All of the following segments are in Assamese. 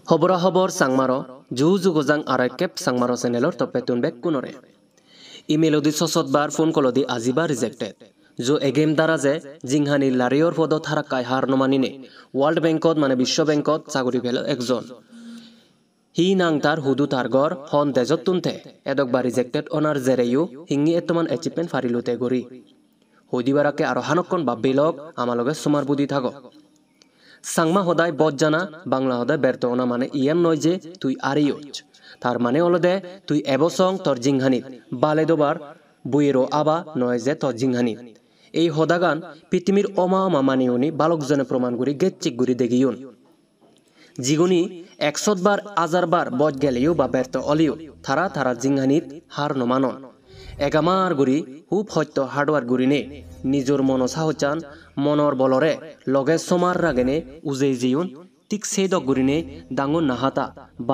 Hobora hobor sangmaro, juju gozang arakep sangmaro senelor topetun bek kunore. Email odi sosot bar phone call odi aziba rejected. Jo egem daraje jinghani larior podo tharakai har nomanine World Bankot mane Bisho Bankot saguri belo ekjon. Hi nang tar hudu tar gor hon dejot tunte edok ba rejected onar zereyu hingi etoman achievement farilute gori. Hodi barake aro hanokkon babbilok amaloge sumar budi thago. Sangma hodai bot jana bangla hodai berto ona mane iyan noy je tui ariyoj. Tar mane olode tui ebosong tor jinghanit bale dobar buiro aba noy je tor jinghanit. এই হদাগান পৃথিবীর অমা মানিউনি বালকজনে প্রমাণ করি গেচ্চিক গুরি দেখিউন জিগুনি 100 বার 1000 বার বজ গেলেও বা ব্যর্থ অলিও থারা জিংহানিত হার নমানন এগামার গুরি হুপ হত্য হার্ডওয়ার গুরিনে নিজর মন সাহচান মনর বলরে লগে সমার রাগেনে উজে জিউন ঠিক সেদক গুরিনে ডাঙর নাহাতা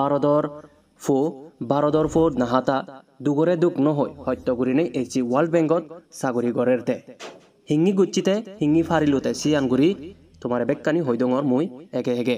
বারদর ফো নাহাতা দুগরে দুক নহই হত্য গুরিনে এচি ওয়ার্ল্ড বেঙ্গত সাগরি গরের দে হিঙ্গি গুচ্ছিতে হিঙ্গি ফারিলুতে সিয়ানগুড়ি তোমার বেক্কানি হইদঙর মুই এগে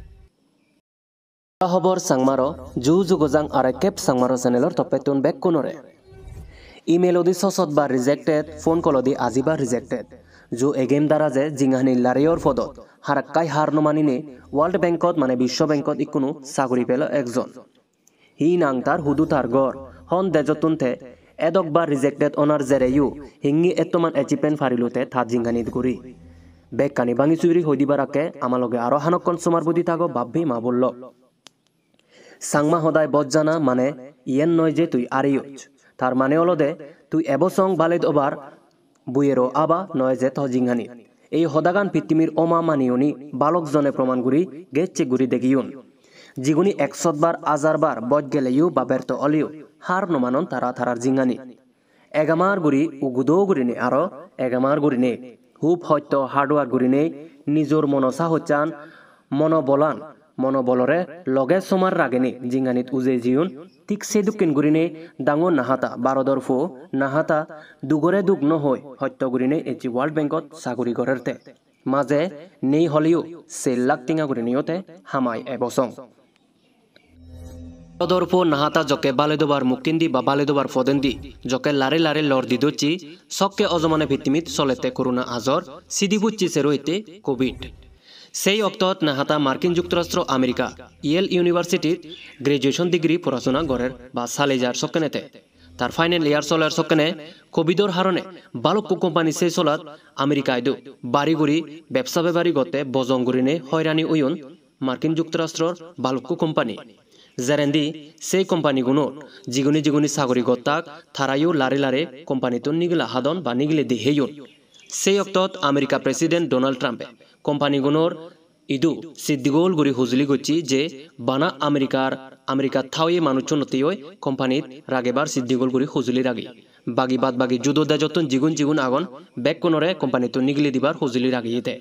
হবর সাংমারো জু গজাং আরাকেপ সাংমারো চ্যানেলর তপেতুন বেক কোনরে ইমেল অদি সসত বা রিজেক্টেড ফোন কল অদি আজিবা রিজেক্টেড জো এগেম দ্বারা যে জিংহানি লারিয়র পদত হারাক্কাই হার নমানিনে ওয়ার্ল্ড বেঙ্কত মানে বিশ্ব বেঙ্কত ইকুনো সাগরি পেল একজন হি নাং তার হুদু তার গর হন দেজতুনতে এদক বা রিজেক্টেড অনার জেরেয়ু হিঙ্গি এতমান এচিপেন ফারিলুতে থাত জিংহানিত গুরি বেক্কানি বাঙি চুরি হইদিবারাকে আমালগে আরো হানক্কন সুমার বুদ্ধি থাকো ভাববি মা বলল সাংমা হদায় বজ্জানা মানে ইয়েন নয় যে তুই আরিয়জ তার মানে অলদে তুই এবসং বালেদ ওবার বুয়েরো আবা নয় যে তজিংহানি এই হদাগান পৃথিবীর অমা মানিউনি বালকজনে প্রমাণ গুরি গেচ্ছে গুরি দেখিউন জিগুনি 100 বার 1000 বার বজ গেলেও বা ব্যর্থ অলিও হার নমানন থারার জিংহানি এগামার গুরি উগুদো গুরিনে আরো এগামার গুরিনে হুপ হত্য হার্ডওয়ার গুরিনে নিজর মনসা হচ্চান মনোবলরে লগে সমার রাগেনে জিংহানিত উজে জিউন ঠিক সে দুকিন গুরিনে ডাঙর নাহাতা বারদর ফো নাহাতা দুগরে দুগ নহই হত্য গুরিনে এচি ওয়ার্ল্ড বেঙ্কত সাগরি গরেরতে মাঝে নেই হলিও সে লাখ টিঙা গুরিনিয়তে হামাই এবসং বারদর ফো নাহাতা জকে বালেদোবার মুক্তিন্দি বা বালেদোবার ফদেন্দি জকে লারে লর দিদোচি সক্কে অজমানে ভিত্তিমিত চলেতে করোনা আজর সিদিবুচ্চি সে রইতে কোভিড সেই অক্তত নাহাতা মার্কিন যুক্তরাষ্ট্র আমেরিকা ইয়েল ইউনিভার্সিটির গ্রাজুয়েশন ডিগ্রি পড়াশোনা গড়ের বা সালেজার সক্কেনেতে তার ফাইনাল ইয়ার চলার সক্কেনে কোভিডর হারণে বালক কোম্পানি সেই চলাত আমেরিকায় দু বাড়িগুড়ি ব্যবসা বেবারি গতে বজংগুরিনে হয়রানি উয়ুন মার্কিন যুক্তরাষ্ট্রর বালক কোম্পানি জেরেন্দি সেই কোম্পানিগুনোর জিগুনি সাগরি গত্তাক থারাইও লারে কোম্পানিতো নিগিলা হাদন বা নিগিলে দিহেয়ুন সেই অক্তত আমেরিকা প্রেসিডেন্ট ডোনাল্ড ট্রাম্পে কোম্পানিগুনোর ইদু সিদ্দিগোল গুরি হুজলি গচ্ছি যে বানা আমেরিকা থাওয়ে মানুষনতিয় কোম্পানিত রাগেবার সিদ্দিগোল গুরি হুজলি রাগি বাগি জুদো দেজতন জিগুন আগন ব্যাক কোনরে কোম্পানিতো নিগিলে দিবার হুজলি রাগিয়েতে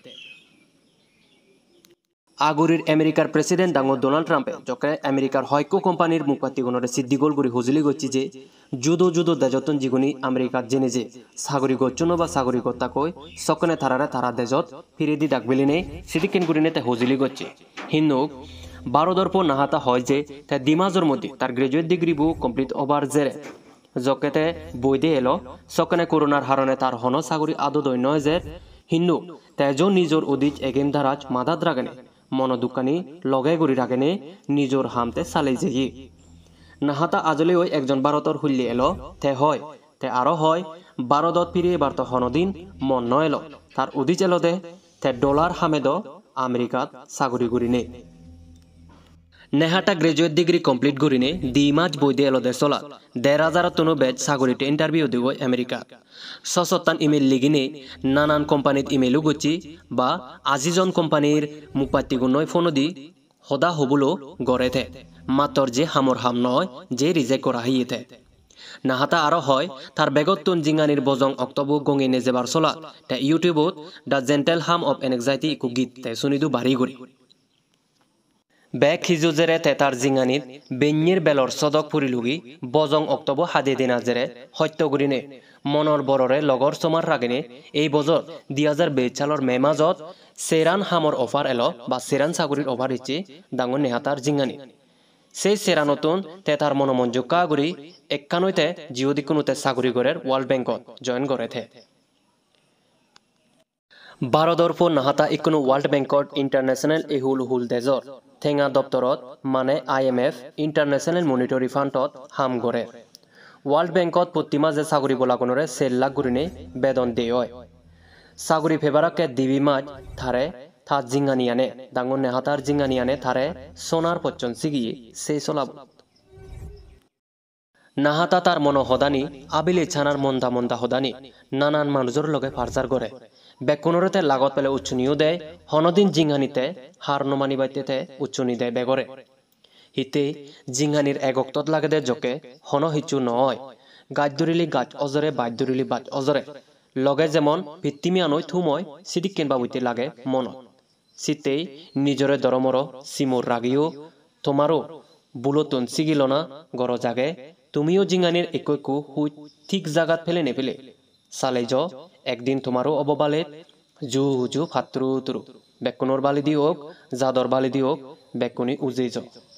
আগুরির আমেরিকার প্রেসিডেন্ট ডাঙর ডোনাল্ড ট্রাম্পে যকে আমেরিকার হয়কো কোম্পানির মুখপাতিগুণরে সিদ্দিগোল গুরি হুজলি গচ্ছি যে জুদো দেজতন জিগুনি আমেরিকার জেনে যে সাগরি গচ্ছন বা সাগরি গত্তা কই সকনে তারা দেজত ফিরে দি ডাকবিলিনে সিদিকেন গুরিনে তে হুজলি গচ্ছি হিন্দুক বারদর্প নাহাতা হয় যে তে দিমাজর মধ্যে তার গ্রাজুয়েট ডিগ্রি বু কমপ্লিট ওভার জেরে জকেতে বৈদে এলো সকনে করোনার হারণে তার হন সাগরি আদো দৈন্য যে হিন্দু তেজ নিজর উদিচ এগেম ধারাজ মাদাত রাগেনে মন দোকানি লগে গুড়ি রাগেনে নিজর হামতে সালে যেই নাহাতা আজলে ওই একজন ভারতর হুল্লি এলো তে আরো হয় ভারতত ফিরে এবার তো হনদিন মন ন এলো তার উদিচ এলো দে তে ডলার হামেদ আমেরিকাত সাগরি গুরিনে নেহাটা গ্রাজুয়েট ডিগ্রি কমপ্লিট গুরিনে 2 মাস বৈদে এলো দে চলা 1500 তনু বেচ সাগরিতে ইন্টারভিউ দিব আমেরিকা সসত্তান ইমেল লিগিনে নানান কোম্পানিত ইমেলও গচ্ছি বা আজিজন কোম্পানির মুখপাত্তিগুণয় ফোনদি হদা হবুলো গড়েতে মাতর যে হামর হাম নয় যে রিজেক্ট করা হইয়েতে নাহাতা আরো হয় তার বেগত্তুন জিঙ্গানির বজং অক্টোবর গঙে নেজেবার চলা তে ইউটিউবত the gentle hum of anxiety ইকু গীত তে শুনিদু বাড়ি গুড়ি বেক হিজুজেৰে তেতাৰ জিঙানিত বেঞ্ঞিৰ বেলৰ চদক ফুৰিলুগি বজং অক্টোব হাদে দিনা জেৰে সত্যগুৰিনে মনৰ বৰৰে লগৰ চমাৰ ৰাগিনে এই বছৰ 2022 সালৰ মে মাজত চেৰান হামৰ অফাৰ এল বা চেৰান চাকৰিৰ অফাৰ ইচ্ছি ডাঙৰ নেহাতাৰ জিঙানি সেই চেৰানতুন তেতাৰ মনোমঞ্জুক কাগুৰি একানৈতে জিঅ'দিকুনোতে চাকৰি কৰেৰ ওয়ার্ল্ড বেংকত জয়েন কৰে থে ভাৰতৰফো নাহাতা ইকোনো ওয়ার্ল্ড বেংকত ইন্টাৰনেশ্যনেল এহুল হুল দেজৰ ঠেঙা দপ্তৰত মানে IMF ইন্টাৰনেশ্যনেল মনিটৰী ফাণ্ডত হাম কৰে ওয়ার্ল্ড বেংকত প্ৰতি মাঝে চাকৰি বলাগনৰে 4 লাখ গুৰিনে বেতন দিয়ে হয় চাকৰি ফেবাৰাকে দিবি মাজ থাৰে থা জিঙানিয়ানে ডাঙৰ নেহাতাৰ জিঙানিয়ানে থাৰে সোনার পচ্চন সিগিয়ে সেই চলাব নাহাতা তার মন হদানি আবিলে ছানার মন্দা মন্দা হদানি নানান মানুষের লগে ফারজার করে বেকুনরতে লাগত পেলে উচ্চনিও দেয় হনদিন জিঙানিতে হার নমানি বাইতে উচ্চনি দেয় বেগরে হিতে জিঙানির একক্তত লাগে দে জকে হন হিচু নয় গাছ ধরিলি গাছ অজরে বাজ ধরিলি বাজ অজরে লগে যেমন ভিত্তিমিয়ানৈ থুময় সিদিক কেনবা বইতে লাগে মন সিতেই নিজরে দরমর সিমুর রাগিও তোমারও বুলতুন সিগিল না গর জাগে তুমিও জিঙানির একু হুই ঠিক জাগাত ফেলে নেফেলে সালে য একদিন তোমারও অববালে জু হুজু ফাত্রু তুরু বেকুনর বালি দিওক জাদর বালি দিওক বেকুনি উজে য